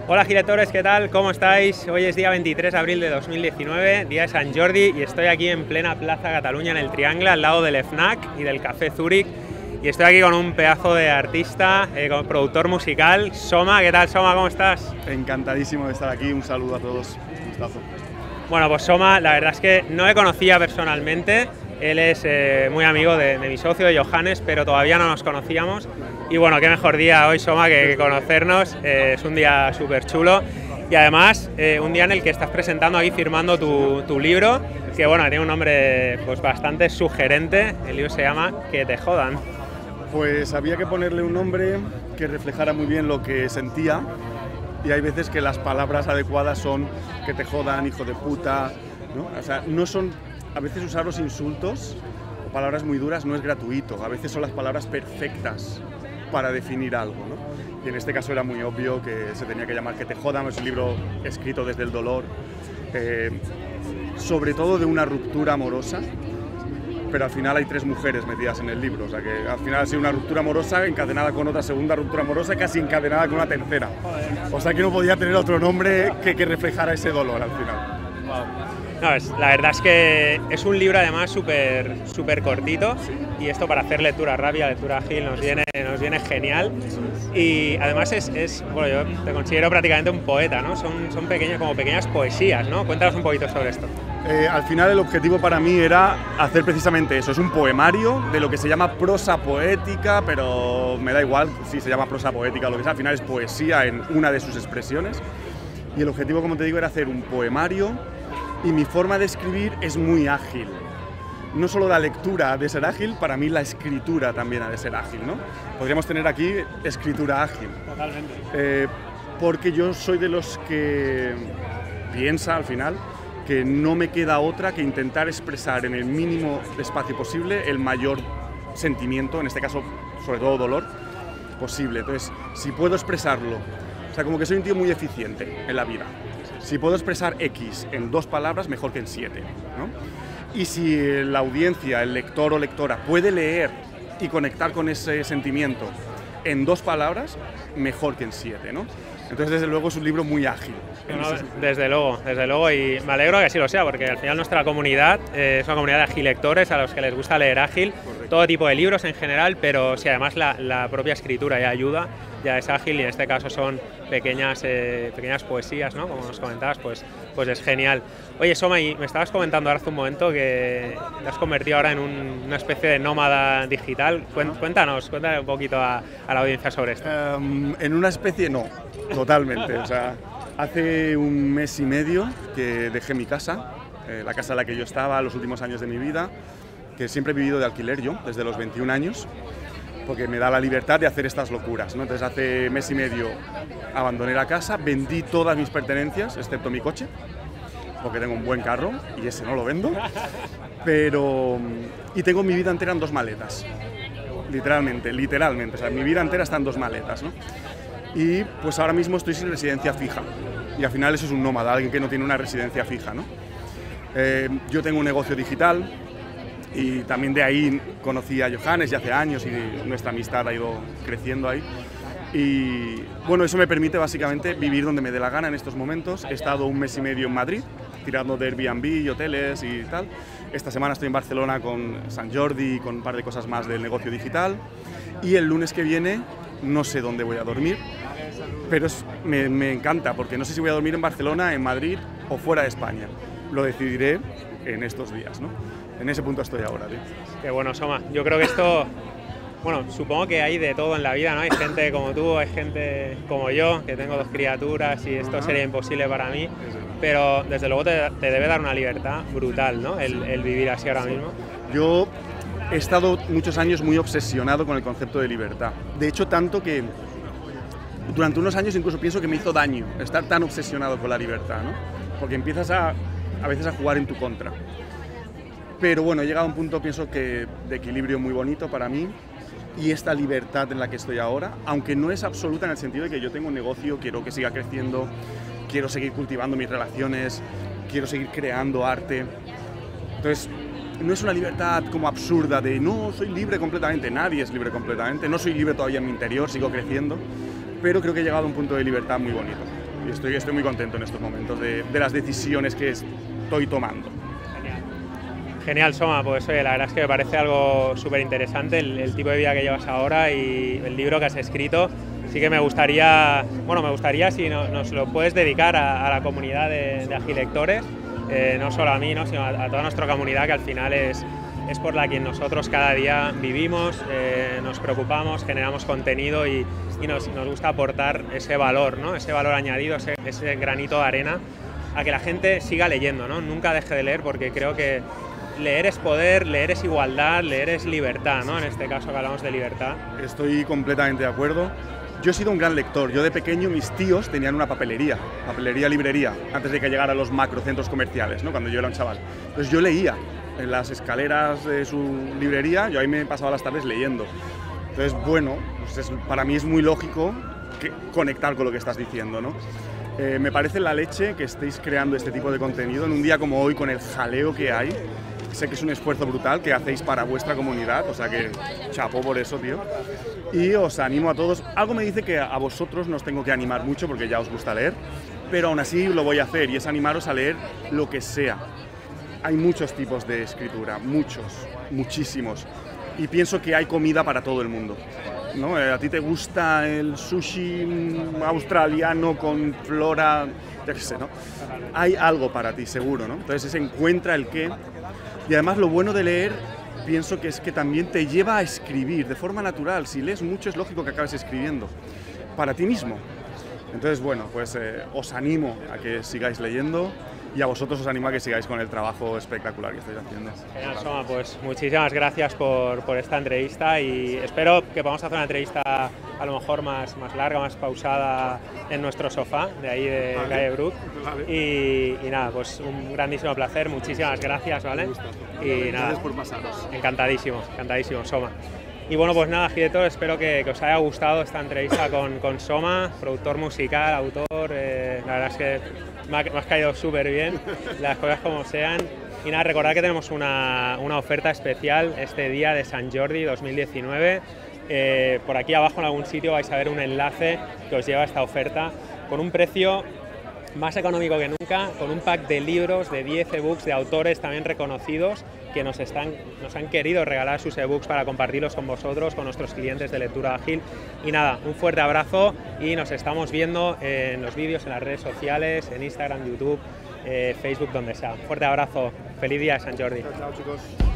Hola giletores, ¿qué tal? ¿Cómo estáis? Hoy es día 23 de abril de 2019, día de Sant Jordi, y estoy aquí en plena Plaza Cataluña, en el Triangle, al lado del FNAC y del Café Zurich. Y estoy aquí con un pedazo de artista, con productor musical, Soma. ¿Qué tal, Soma? ¿Cómo estás? Encantadísimo de estar aquí, un saludo a todos, un gustazo. Bueno, pues Soma, la verdad es que no le conocía personalmente. Él es muy amigo de mi socio, de Johannes, pero todavía no nos conocíamos. Y bueno, qué mejor día hoy, Soma, que conocernos. Es un día súper chulo. Y además, un día en el que estás presentando aquí, firmando tu libro, que bueno, tiene un nombre pues bastante sugerente. El libro se llama Que te jodan. Pues había que ponerle un nombre que reflejara muy bien lo que sentía. Y hay veces que las palabras adecuadas son que te jodan, hijo de puta, ¿no? O sea, no son... A veces usar los insultos o palabras muy duras no es gratuito. A veces son las palabras perfectas para definir algo, ¿no? Y en este caso era muy obvio que se tenía que llamar Que te jodan. Es un libro escrito desde el dolor, sobre todo de una ruptura amorosa, pero al final hay 3 mujeres metidas en el libro, o sea que al final ha sido una ruptura amorosa encadenada con otra segunda ruptura amorosa, casi encadenada con una tercera. O sea que no podía tener otro nombre que reflejara ese dolor al final. No, la verdad es que es un libro además súper cortito, y esto para hacer lectura rápida, lectura ágil, nos viene genial. Y además bueno, yo te considero prácticamente un poeta, ¿no? Son como pequeñas poesías, ¿no? Cuéntanos un poquito sobre esto. Al final el objetivo para mí era hacer precisamente eso, es un poemario de lo que se llama prosa poética, pero me da igual si se llama prosa poética o lo que sea, al final es poesía en una de sus expresiones. Y el objetivo, como te digo, era hacer un poemario. Y mi forma de escribir es muy ágil. No solo la lectura ha de ser ágil, para mí la escritura también ha de ser ágil, ¿no? Podríamos tener aquí escritura ágil. Totalmente. Porque yo soy de los que piensa al final que no me queda otra que intentar expresar en el mínimo espacio posible el mayor sentimiento, en este caso sobre todo dolor, posible. Entonces, si puedo expresarlo, o sea, como que soy un tío muy eficiente en la vida. Si puedo expresar X en 2 palabras, mejor que en 7, ¿no? Y si la audiencia, el lector o lectora, puede leer y conectar con ese sentimiento en 2 palabras, mejor que en 7, ¿no? Entonces, desde luego, es un libro muy ágil. No, desde luego, y me alegro que así lo sea, porque al final nuestra comunidad es una comunidad de agilectores a los que les gusta leer ágil. Correcto. Todo tipo de libros en general, pero si además la propia escritura ya ayuda, ya es ágil, y en este caso son pequeñas poesías, ¿no? Como nos comentabas, pues es genial. Oye, Soma, y me estabas comentando ahora hace un momento que te has convertido ahora en una especie de nómada digital. Cuéntame un poquito a la audiencia sobre esto. En una especie no, totalmente. O sea, hace un mes y medio que dejé mi casa, la casa en la que yo estaba los últimos años de mi vida, que siempre he vivido de alquiler yo, desde los 21 años, porque me da la libertad de hacer estas locuras, ¿no? Entonces hace mes y medio abandoné la casa, vendí todas mis pertenencias, excepto mi coche, porque tengo un buen carro y ese no lo vendo, y tengo mi vida entera en 2 maletas, literalmente, o sea, mi vida entera está en 2 maletas, ¿no? Y pues ahora mismo estoy sin residencia fija, y al final eso es un nómada, alguien que no tiene una residencia fija, ¿no? Yo tengo un negocio digital, y también de ahí conocí a Johannes ya hace años, y nuestra amistad ha ido creciendo ahí. Y bueno, eso me permite básicamente vivir donde me dé la gana en estos momentos. He estado un mes y medio en Madrid, tirando de Airbnb y hoteles y tal. Esta semana estoy en Barcelona con Sant Jordi y con un par de cosas más del negocio digital. Y el lunes que viene no sé dónde voy a dormir, pero me encanta, porque no sé si voy a dormir en Barcelona, en Madrid o fuera de España. Lo decidiré en estos días, ¿no? En ese punto estoy ahora, tío. Qué bueno, Soma. Yo creo que esto... Bueno, supongo que hay de todo en la vida, ¿no? Hay gente como tú, hay gente como yo, que tengo 2 criaturas y esto sería imposible para mí. Pero desde luego te debe dar una libertad brutal, ¿no? El vivir así ahora mismo. Yo he estado muchos años muy obsesionado con el concepto de libertad. De hecho, tanto que durante unos años incluso pienso que me hizo daño estar tan obsesionado con la libertad, ¿no? Porque empiezas a veces a jugar en tu contra. Pero bueno, he llegado a un punto, pienso que de equilibrio muy bonito para mí, y esta libertad en la que estoy ahora, aunque no es absoluta en el sentido de que yo tengo un negocio, quiero que siga creciendo, quiero seguir cultivando mis relaciones, quiero seguir creando arte. Entonces, no es una libertad como absurda de no, soy libre completamente, nadie es libre completamente, no soy libre todavía en mi interior, sigo creciendo, pero creo que he llegado a un punto de libertad muy bonito. y estoy muy contento en estos momentos de las decisiones que estoy tomando. Genial, Soma, pues oye, la verdad es que me parece algo súper interesante el tipo de vida que llevas ahora y el libro que has escrito. Sí que me gustaría si nos lo puedes dedicar a la comunidad de Agilectores, no solo a mí, ¿no? Sino a toda nuestra comunidad, que al final es por la que nosotros cada día vivimos, nos preocupamos, generamos contenido y nos gusta aportar ese valor, ¿no? Ese valor añadido, ese granito de arena a que la gente siga leyendo, ¿no? Nunca deje de leer, porque creo que leer es poder, leer es igualdad, leer es libertad, ¿no? En este caso que hablamos de libertad. Estoy completamente de acuerdo. Yo he sido un gran lector. Yo de pequeño, mis tíos tenían una papelería, librería, antes de que llegaran los macrocentros comerciales, ¿no? Cuando yo era un chaval. Entonces yo leía en las escaleras de su librería, yo ahí me pasaba las tardes leyendo. Entonces, bueno, pues para mí es muy lógico conectar con lo que estás diciendo, ¿no? Me parece la leche que estéis creando este tipo de contenido en un día como hoy, con el jaleo que hay. Sé que es un esfuerzo brutal que hacéis para vuestra comunidad, o sea que chapó por eso, tío. Y os animo a todos. Algo me dice que a vosotros no os tengo que animar mucho porque ya os gusta leer, pero aún así lo voy a hacer, y es animaros a leer lo que sea. Hay muchos tipos de escritura, muchísimos. Y pienso que hay comida para todo el mundo, ¿no? A ti te gusta el sushi australiano con flora, ya que sé, ¿no? Hay algo para ti, seguro, ¿no? Entonces encuentra el qué. Y además lo bueno de leer, pienso que es que también te lleva a escribir de forma natural. Si lees mucho es lógico que acabes escribiendo para ti mismo. Entonces, bueno, pues os animo a que sigáis leyendo, y a vosotros os animo a que sigáis con el trabajo espectacular que estáis haciendo. Genial, Soma, pues muchísimas gracias por esta entrevista, y espero que podamos hacer una entrevista a lo mejor más larga, más pausada en nuestro sofá de ahí de Calle Bruc. Vale. Y nada, pues un grandísimo placer, muchísimas gracias, ¿vale? Y nada, gracias por pasaros. Encantadísimo, Soma. Y bueno, pues nada, Agilectores, espero que os haya gustado esta entrevista con Soma, productor musical, autor. La verdad es que me has caído súper bien, las cosas como sean. Y nada, recordad que tenemos una oferta especial este día de Sant Jordi 2019. Por aquí abajo en algún sitio vais a ver un enlace que os lleva a esta oferta con un precio más económico que nunca, con un pack de libros, de 10 ebooks de autores también reconocidos que nos han querido regalar sus ebooks para compartirlos con vosotros, con nuestros clientes de Lectura Ágil. Y nada, un fuerte abrazo, y nos estamos viendo en los vídeos, en las redes sociales, en Instagram, YouTube, Facebook, donde sea. Un fuerte abrazo, feliz día de Sant Jordi. Chao, chicos.